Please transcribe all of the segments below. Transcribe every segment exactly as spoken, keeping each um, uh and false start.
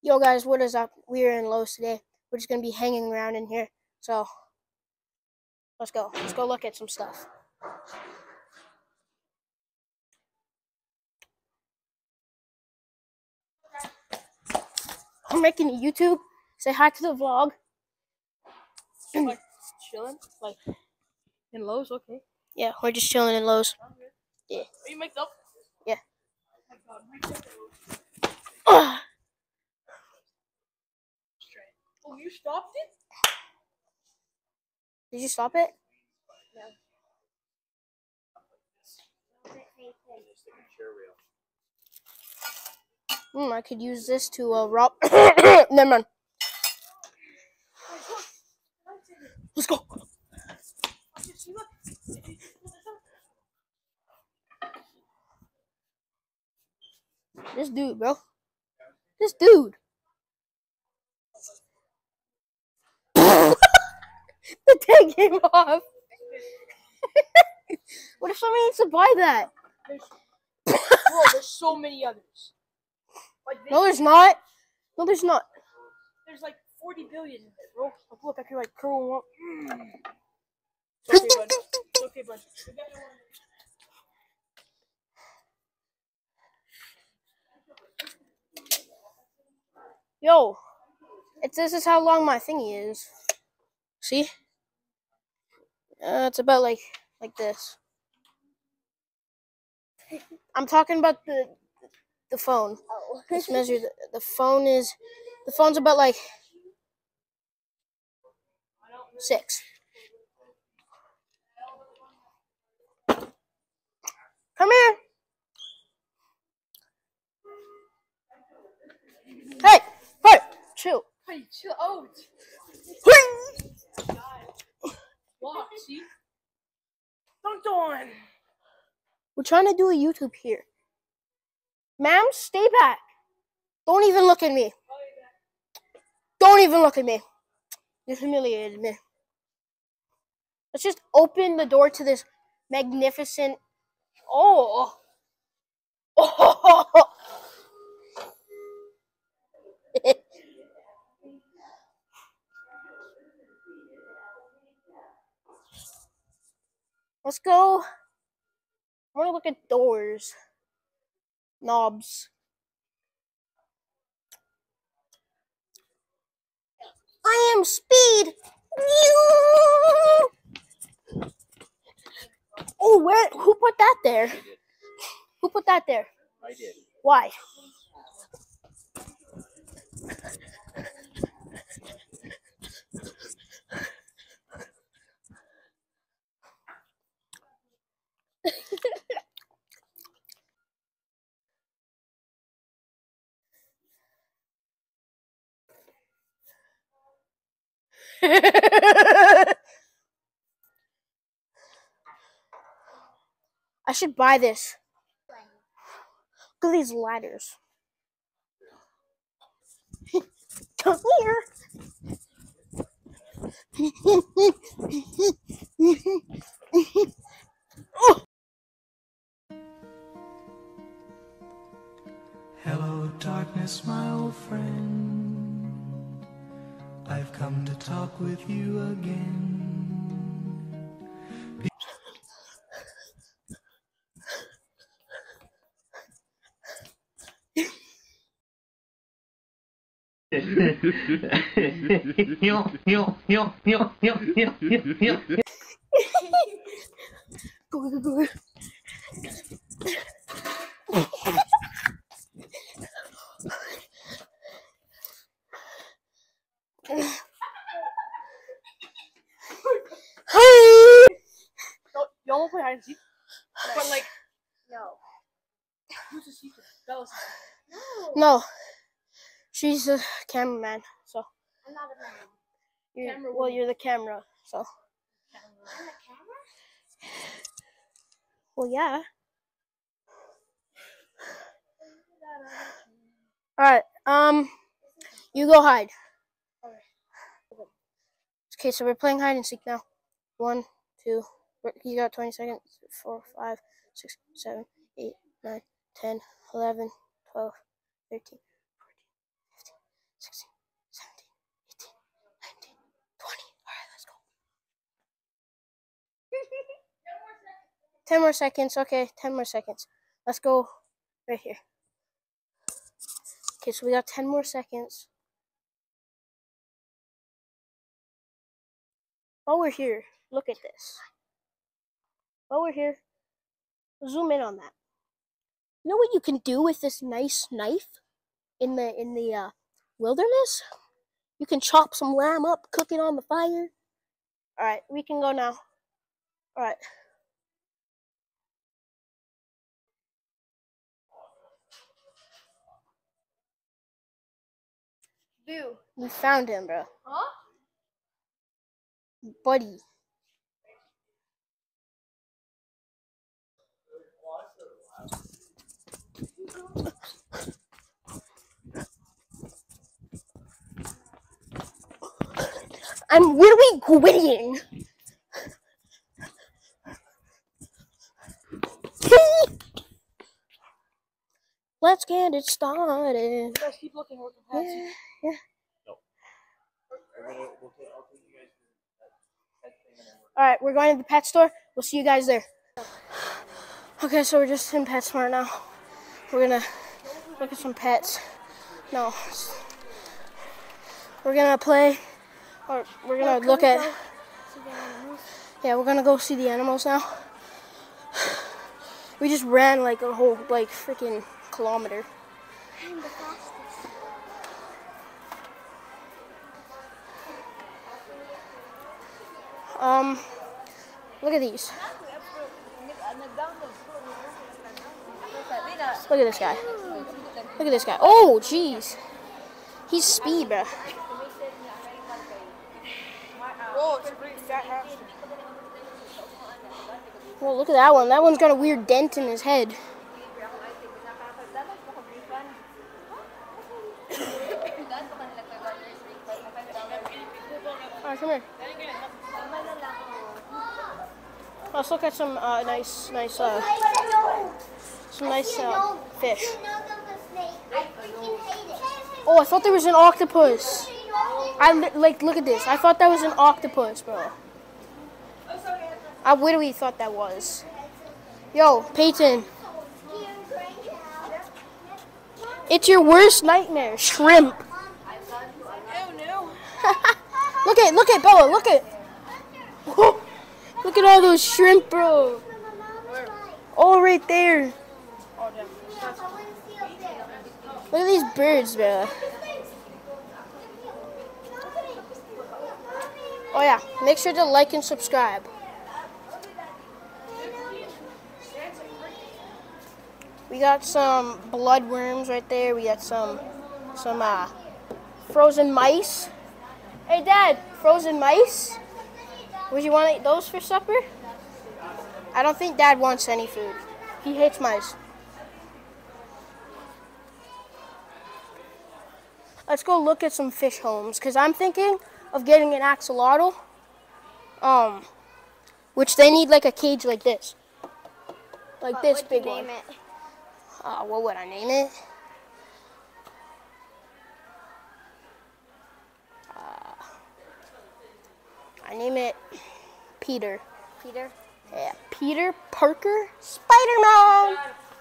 Yo guys, what is up? We're in Lowe's today. We're just gonna be hanging around in here. So let's go. Let's go look at some stuff. I'm making a YouTube. Say hi to the vlog. Like chilling, like in Lowe's, okay. Yeah, we're just chilling in Lowe's. Yeah. Are you mixed up? Yeah. Oh my God, Ugh. oh, you stopped it? Did you stop it? No. Hmm, I could use this to uh, rob. Never mind. Let's go. This dude, bro. This dude. The tag came off. What if somebody needs to buy that? There's, bro, there's so many others. Like No, there's not. No, there's not. There's like forty billion in there, bro. Like, look, I can like curl one. Mm. It's okay, bud. It's okay, bud. Yo, it's this is how long my thingy is. See? Uh, it's about like like this. I'm talking about the the phone. Oh. Let's measure the, the phone is the phone's about like six. Come here. Hey, hey, chill. Hey, chill out. Walk, see? Dunked on. We're trying to do a YouTube here. Ma'am, stay back. Don't even look at me. Don't even look at me. You humiliated me. Let's just open the door to this magnificent. Oh. Oh. Let's go. I want to look at doors. Knobs. I am Speed. Oh, where? Who put that there? I did. Who put that there? I did. Why? I should buy this. Look at these ladders. Come here. Hello, darkness, my old friend. I've come to talk with you again. Go, go, go. No, y'all wanna play hide and seek? But like, No. who's the secret? Bella's the secret. No. She's a cameraman, so. I'm not a man. You're, Camera well, woman. you're the camera, so. I'm a camera? Well, yeah. Alright, um, you go hide. Okay, so we're playing hide and seek now. One, two, you got twenty seconds. Four, five, six, seven, eight, nine, ten, eleven, twelve, thirteen, fourteen, fifteen, ten more seconds. Okay, ten more seconds. Let's go right here. Okay, so we got ten more seconds. While we're here, look at this. While we're here, zoom in on that. You know what you can do with this nice knife in the in the uh, wilderness? You can chop some lamb up, cook it on the fire. All right, we can go now. All right. Dude. We found him, bro. Huh? Buddy. I'm literally quitting. Let's get it started. Guys, keep looking at the pets. Yeah, yeah. All right, we're going to the pet store. We'll see you guys there. Okay, so we're just in PetSmart now. We're gonna look at some pets. No, we're gonna play, or we're gonna look at. Yeah, we're gonna go see the animals now. We just ran like a whole like freaking kilometer. I'm the fastest. Um, look at these. Look at this guy. Look at this guy. Oh, jeez. He's speed, bro. Whoa, it's a great fat hamster. Well, look at that one. That one's got a weird dent in his head. Alright, come here. Let's look at some uh, nice, nice, uh, some nice uh, fish. Oh, I thought there was an octopus. I li- like look at this. I thought that was an octopus, bro. I literally thought that was. Yo, Peyton. It's your worst nightmare. Shrimp. Oh no. Look at, look at Bella. Look at. Look at all those shrimp, bro. All right there. Oh damn. Look at these birds, bro. Oh yeah, make sure to like and subscribe. We got some bloodworms right there. We got some some uh, frozen mice. Hey Dad, frozen mice? Would you want to eat those for supper? I don't think Dad wants any food. He hates mice. Let's go look at some fish homes, because I'm thinking of getting an axolotl, um, which they need like a cage like this. Like What this would big you one. name it? Uh, what would I name it? Uh, I name it Peter. Peter? Yeah, Peter Parker Spider-Man.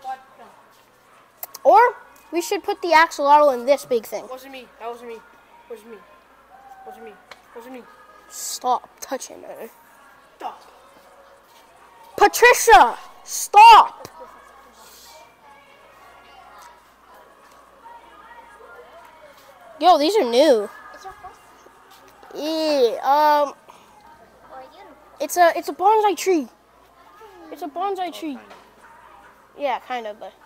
Or we should put the axolotl in this big thing. Wasn't me. That wasn't me. Wasn't me. Wasn't me. Wasn't me. Stop touching her. Stop. Patricia, stop. Yo, these are new. It's your first Yeah, um, or you? it's a it's a bonsai tree. It's a bonsai tree. Yeah, kind of, but.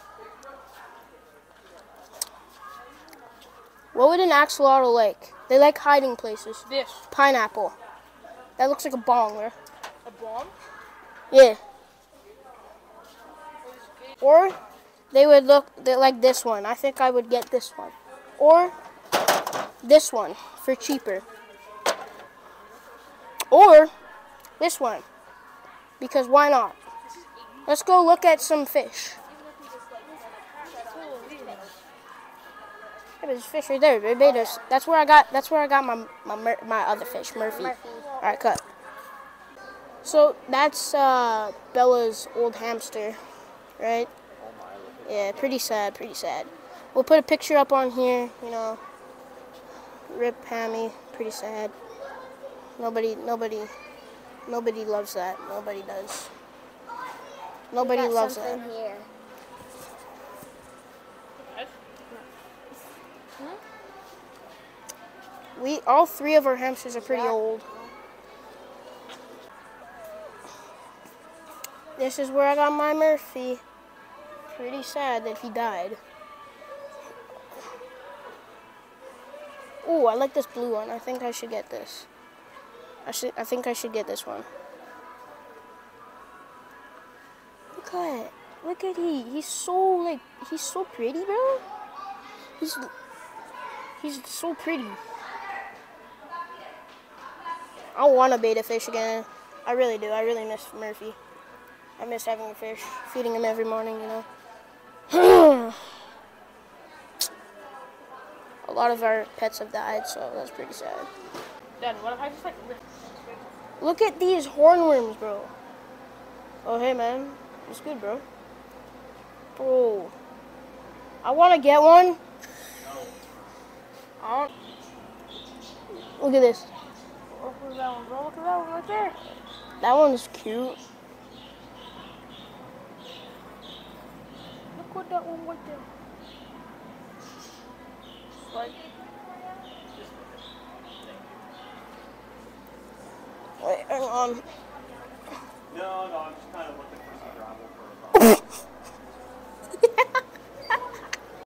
What would an axolotl like? They like hiding places. This. Pineapple. That looks like a bong, right? A bomb? Yeah. Or they would look they like this one. I think I would get this one. Or this one for cheaper. Or this one. Because why not? Let's go look at some fish. Yeah, there's fish right there. Barbados. That's where I got. That's where I got my my Mur- my other fish, Murphy. All right, cut. So that's uh, Bella's old hamster, right? Yeah, pretty sad, pretty sad. We'll put a picture up on here, you know. Rip Hammy, pretty sad. Nobody, nobody, nobody loves that. Nobody does. Nobody we got loves something that. here. We, all three of our hamsters are pretty old. This is where I got my Murphy. Pretty sad that he died. Ooh, I like this blue one. I think I should get this. I should. I think I should get this one. Look at it. Look at he. He's so like. He's so pretty, bro. He's. He's so pretty. I want to bait a fish again. I really do. I really miss Murphy. I miss having a fish, feeding him every morning. You know. A lot of our pets have died, so that's pretty sad. Dad, what if I just like lift? Look at these hornworms, bro. Oh, hey, man. It's good, bro. Bro. I want to get one. I don't. Look at this. Look at that one, bro. Look at that one right there. That one's cute. Look at that one right there. Like. Wait, hang on. No, no, I'm just kind of looking.